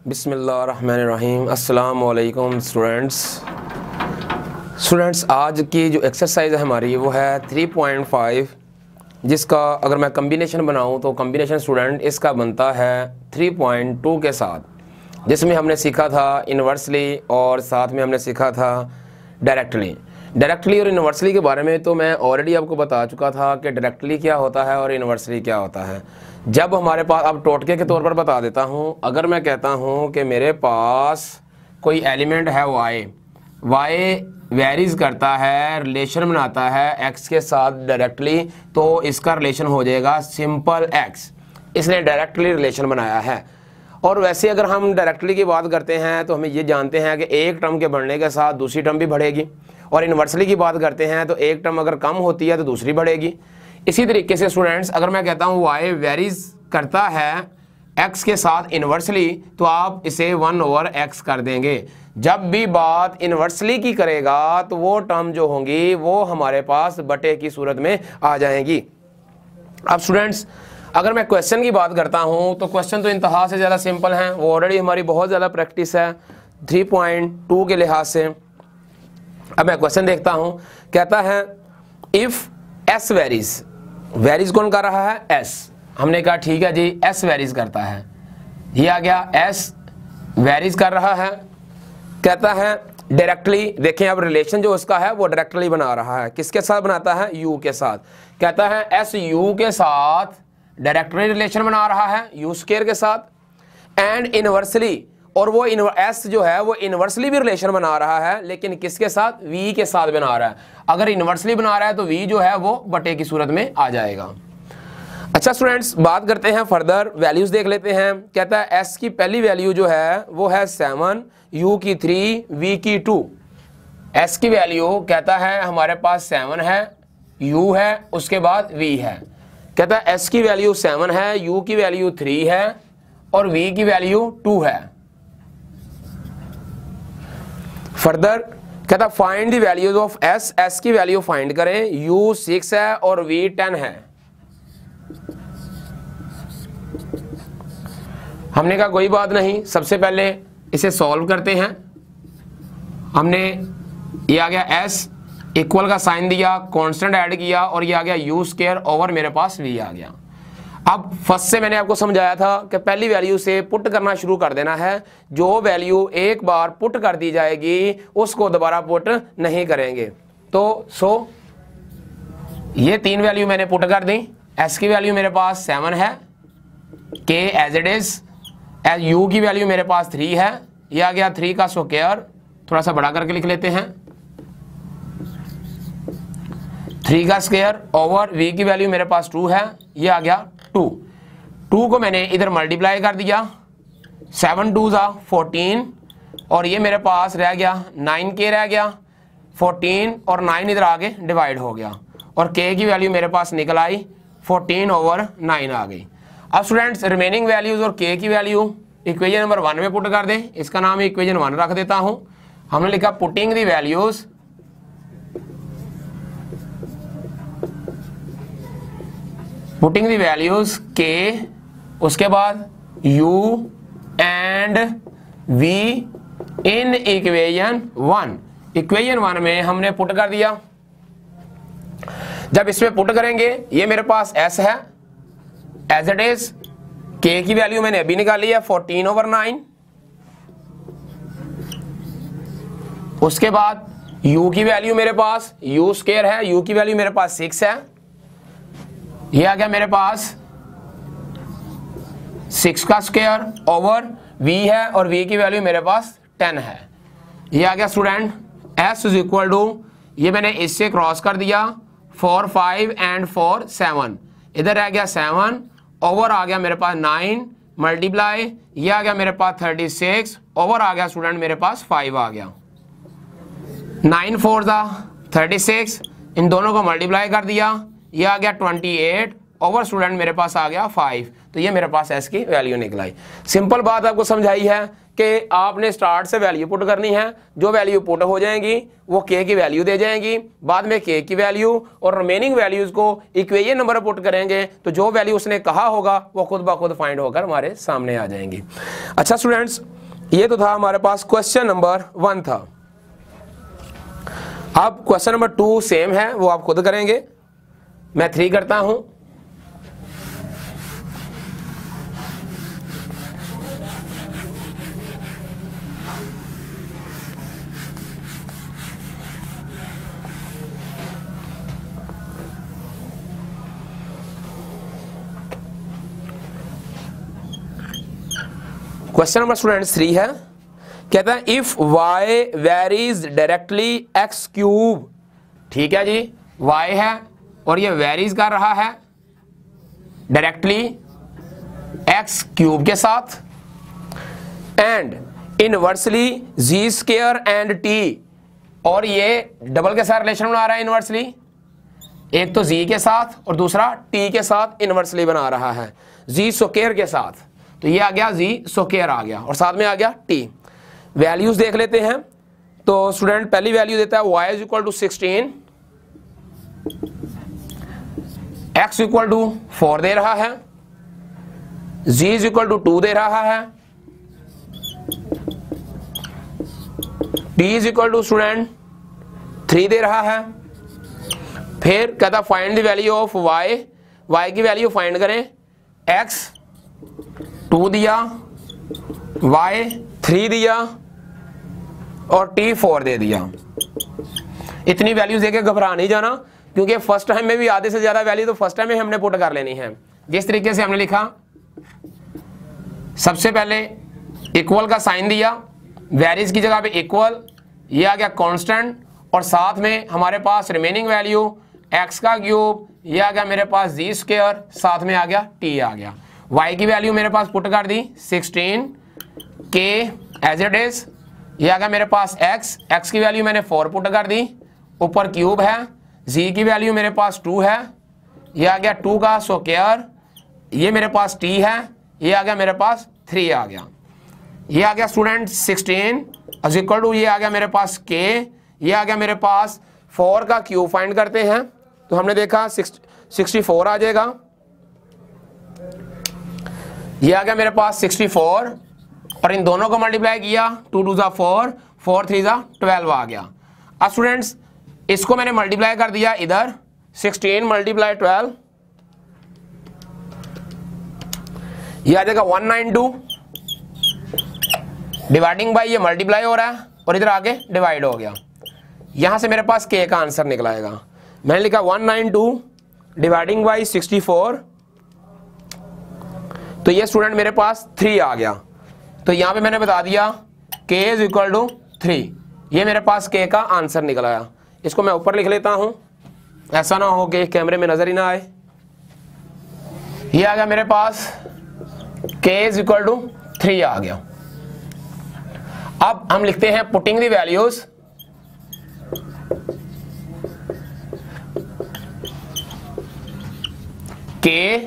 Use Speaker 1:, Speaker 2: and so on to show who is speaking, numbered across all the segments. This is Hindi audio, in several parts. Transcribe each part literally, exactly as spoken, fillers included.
Speaker 1: बिस्मिल्लाहिर्रहमानिर्रहीम। अस्सलाम वालेकुम स्टूडेंट्स स्टूडेंट्स आज की जो एक्सरसाइज है हमारी वो है थ्री पॉइंट फाइव, जिसका अगर मैं कम्बिनेशन बनाऊं तो कम्बिनेशन स्टूडेंट इसका बनता है थ्री पॉइंट टू के साथ, जिसमें हमने सीखा था इन्वर्सली और साथ में हमने सीखा था डायरेक्टली। डायरेक्टली और इन्वर्सली के बारे में तो मैं ऑलरेडी आपको बता चुका था कि डायरेक्टली क्या होता है और इन्वर्सली क्या होता है। जब हमारे पास, अब टोटके के तौर पर बता देता हूँ, अगर मैं कहता हूँ कि मेरे पास कोई एलिमेंट है वाई, वाई वेरीज करता है, रिलेशन बनाता है एक्स के साथ डायरेक्टली, तो इसका रिलेशन हो जाएगा सिंपल एक्स। इसने डायरेक्टली रिलेशन बनाया है। और वैसे अगर हम डायरेक्टली की बात करते हैं तो हमें ये जानते हैं कि एक टर्म के बढ़ने के साथ दूसरी टर्म भी बढ़ेगी, और इन्वर्सली की बात करते हैं तो एक टर्म अगर कम होती है तो दूसरी बढ़ेगी। इसी तरीके से स्टूडेंट्स अगर मैं कहता हूँ वाई वेरीज करता है एक्स के साथ इन्वर्सली, तो आप इसे वन ओवर एक्स कर देंगे। जब भी बात इन्वर्सली की करेगा तो वो टर्म जो होंगी वो हमारे पास बटे की सूरत में आ जाएंगी। अब स्टूडेंट्स अगर मैं क्वेश्चन की बात करता हूँ तो क्वेश्चन तो इंतहा से ज़्यादा सिंपल हैं, वो ऑलरेडी हमारी बहुत ज़्यादा प्रैक्टिस है थ्री पॉइंट टू के लिहाज से। अब मैं क्वेश्चन देखता हूँ, कहता है इफ़ एस वेरीज, वेरीज कौन कर रहा है? एस। हमने कहा ठीक है जी एस वेरीज करता है, ये आ गया एस वेरीज कर रहा है। कहता है डायरेक्टली, देखें अब रिलेशन जो उसका है वो डायरेक्टली बना रहा है, किसके साथ बनाता है? यू के साथ। कहता है एस यू के साथ डायरेक्टली रिलेशन बना रहा है यू स्क्वायर के साथ, एंड इनवर्सली, और वो एस जो है वो इनवर्सली भी रिलेशन बना रहा है, लेकिन किसके साथ? वी के साथ बना रहा है। अगर इनवर्सली बना रहा है तो वी जो है वो बटे की सूरत में आ जाएगा। अच्छा स्टूडेंट्स बात करते हैं फर्दर, वैल्यूज देख लेते हैं। कहता है एस की पहली वैल्यू जो है वो है सेवन, यू की थ्री, वी की टू। एस की वैल्यू कहता है हमारे पास सेवन है, यू है, उसके बाद वी है। कहता है एस की वैल्यू सेवन है, यू की वैल्यू थ्री है और वी की वैल्यू टू है। फर्दर कहता find the values of s, s की वैल्यू फाइंड करें। यू सिक्स है और वी टेन है। हमने कहा कोई बात नहीं, सबसे पहले इसे सॉल्व करते हैं। हमने ये आ गया एस इक्वल का साइन दिया, कांस्टेंट ऐड किया और ये आ गया यू स्क्वायर ओवर मेरे पास वी आ गया। अब फर्स्ट से मैंने आपको समझाया था कि पहली वैल्यू से पुट करना शुरू कर देना है। जो वैल्यू एक बार पुट कर दी जाएगी उसको दोबारा पुट नहीं करेंगे। तो सो ये तीन वैल्यू मैंने पुट कर दी। एस की वैल्यू मेरे पास सेवन है, के as it is, as u की वैल्यू मेरे पास थ्री है, ये आ गया थ्री का स्क्वायर, थोड़ा सा बड़ा करके लिख लेते हैं, थ्री का स्क्वायर ओवर वी की वैल्यू मेरे पास टू है, ये आ गया टू। टू को मैंने इधर मल्टीप्लाई कर दिया, सेवन टू जा फोर्टीन, और ये मेरे पास रह गया नाइन के रह गया, फोर्टीन और नाइन इधर आगे डिवाइड हो गया, और के की वैल्यू मेरे पास निकल आई फोर्टीन ओवर नाइन आ गई। अब स्टूडेंट्स रिमेनिंग वैल्यूज और के की वैल्यू इक्वेशन नंबर वन में पुट कर दें। इसका नाम इक्वेशन वन रख देता हूं। हमने लिखा putting the values, putting the values के, उसके बाद u and v in equation one. Equation one में हमने पुट कर दिया। जब इसमें पुट करेंगे ये मेरे पास एस है एज इट इज, के की वैल्यू मैंने अभी निकाली है फोर्टीन ओवर नाइन, उसके बाद u की वैल्यू मेरे पास u स्क्वायर है, u की वैल्यू मेरे पास सिक्स है, ये आ गया मेरे पास सिक्स का स्क्वायर ओवर v है और v की वैल्यू मेरे पास टेन है, ये आ गया student s is equal to, ये मैंने इससे क्रॉस कर दिया four five and four seven, इधर आ गया सेवन ओवर आ गया मेरे पास नाइन मल्टीप्लाई, ये आ गया मेरे पास थर्टी सिक्स ओवर आ गया स्टूडेंट मेरे पास फाइव आ गया, नाइन फोर था थर्टी सिक्स, इन दोनों को मल्टीप्लाई कर दिया, ये आ गया ट्वेंटी एट ओवर स्टूडेंट मेरे पास आ गया फाइव। तो ये मेरे पास एस की वैल्यू निकलाई। सिंपल बात आपको समझाई है कि आपने स्टार्ट से वैल्यू पुट करनी है, जो वैल्यू पुट हो जाएंगी वो के की वैल्यू दे जाएंगी, बाद में के की वैल्यू और रिमेनिंग वैल्यूज को इक्वेशन नंबर पुट करेंगे तो जो वैल्यू उसने कहा होगा वो खुद ब खुद फाइंड होकर हमारे सामने आ जाएंगी। अच्छा स्टूडेंट्स, ये तो था हमारे पास क्वेश्चन नंबर वन था। अब क्वेश्चन नंबर टू सेम है, वो आप खुद करेंगे। मैं थ्री करता हूं। क्वेश्चन नंबर स्टूडेंट्स थ्री है, कहता है if y varies directly x cube. ठीक है जी, y है और ये वेरीज कर रहा है डायरेक्टली x क्यूब के साथ, and inversely z square and t, और ये डबल के साथ रिलेशन बना रहा है इनवर्सली, एक तो z के साथ और दूसरा t के साथ इनवर्सली बना रहा है z स्क्वायर के साथ। तो ये आ गया z स्क्वायर आ गया और साथ में आ गया t। वैल्यूज देख लेते हैं। तो स्टूडेंट पहली वैल्यू देता है y is equal to sixteen, x equal to four दे रहा है, z is equal to two दे रहा है, t is equal to student three दे रहा है। फिर कहता find the value of y, y की वैल्यू फाइंड करें। x टू दिया, y थ्री दिया और t फोर दे दिया। इतनी वैल्यूज देके घबरा नहीं जाना, क्योंकि फर्स्ट टाइम में भी आधे से ज्यादा वैल्यू तो फर्स्ट टाइम में हमने पुट कर लेनी है। जिस तरीके से हमने लिखा, सबसे पहले इक्वल का साइन दिया, वेरीज की जगह पे इक्वल, ये आ गया कांस्टेंट, और साथ में हमारे पास रिमेनिंग वैल्यू x का क्यूब, ये आ गया मेरे पास z स्क्वायर, साथ में आ गया t आ गया। y की वैल्यू मेरे पास पुट कर दी sixteen, k as it is, ये आ गया मेरे पास x, x की वैल्यू मैंने फोर पुट कर दी, ऊपर क्यूब है, z की वैल्यू मेरे पास टू है, ये आ गया टू का स्क्वायर, ये मेरे पास t है, ये आ गया मेरे पास थ्री आ गया। ये आ गया student sixteen is equal to, ये आ गया मेरे पास k, ये आ गया मेरे पास फोर का क्यूब फाइंड करते हैं। तो हमने देखा सिक्सटी फोर आ जाएगा, ये आ गया मेरे पास सिक्सटी फोर, और इन दोनों को मल्टीप्लाई किया, टू टू जा फोर, फोर थ्री जा ट्वेल्व आ गया। अब स्टूडेंट्स इसको मैंने मल्टीप्लाई कर दिया इधर, सिक्सटीन मल्टीप्लाई ट्वेल्व, ये आ जाएगा one nine two, dividing by ये मल्टीप्लाई हो रहा है और इधर आगे डिवाइड हो गया। यहां से मेरे पास k का आंसर निकलाएगा। मैंने लिखा one nine two dividing by sixty four, तो ये स्टूडेंट मेरे पास थ्री आ गया। तो यहां पे मैंने बता दिया k is equal to three, ये मेरे पास k का आंसर निकल आया। इसको मैं ऊपर लिख लेता हूं, ऐसा ना हो कि कैमरे में नजर ही ना आए। ये आ गया मेरे पास k is equal to three आ गया। अब हम लिखते हैं putting the values, k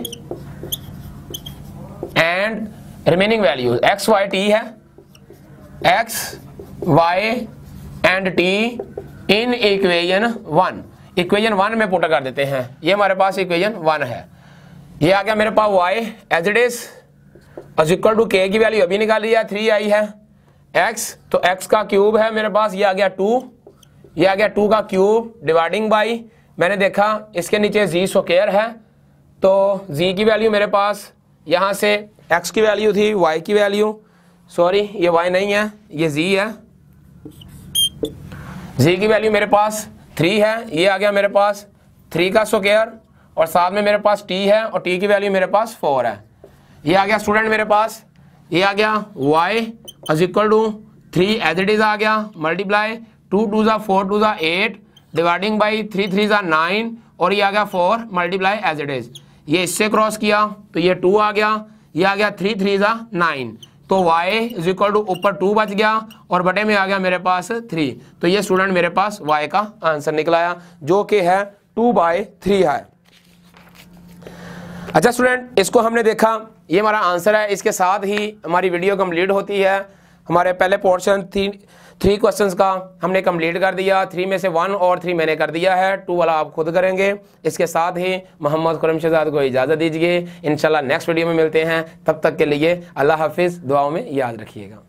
Speaker 1: and remaining values x y t है, x y and t in equation one, equation one में पुट कर देते हैं। ये हमारे पास इक्वेशन वन है। ये आ गया मेरे पास y as it is is equal to k की वैल्यू अभी निकाल लिया, थ्री आई है, x तो x का क्यूब है मेरे पास, ये आ गया टू, ये आ गया टू का क्यूब, डिवाइडिंग बाई मैंने देखा इसके नीचे z स्क्वायर है, तो z की वैल्यू मेरे पास यहां से x की वैल्यू थी, y की वैल्यू, सॉरी ये y नहीं है ये z है, z की वैल्यू मेरे पास थ्री है, ये आ गया मेरे पास थ्री का स्क्वायर, और साथ में मेरे पास t है और t की वैल्यू मेरे पास फोर है। ये आ गया स्टूडेंट मेरे पास, ये आ गया y is equal to three as it is आ गया, मल्टीप्लाई टू टू जा फोर टू जा eight, dividing by three three जा नाइन, और ये आ गया four multiply as it is. ये इससे क्रॉस किया तो ये टू आ गया, ये आ गया थ्री थ्री जा नाइन, तो y इज इक्वल टू ऊपर टू बच गया और बटे में आ गया मेरे पास थ्री। तो ये स्टूडेंट मेरे पास y का आंसर निकलाया, जो कि है टू बाई थ्री है। अच्छा स्टूडेंट, इसको हमने देखा, ये हमारा आंसर है। इसके साथ ही हमारी वीडियो कंप्लीट होती है। हमारे पहले पोर्शन थ्री थ्री क्वेश्चंस का हमने कंप्लीट कर दिया, थ्री में से वन और थ्री मैंने कर दिया है, टू वाला आप खुद करेंगे। इसके साथ ही मोहम्मद खुर्रम शहजाद को इजाज़त दीजिए, इंशाल्लाह नेक्स्ट वीडियो में मिलते हैं। तब तक के लिए अल्लाह हाफिज़, दुआओं में याद रखिएगा।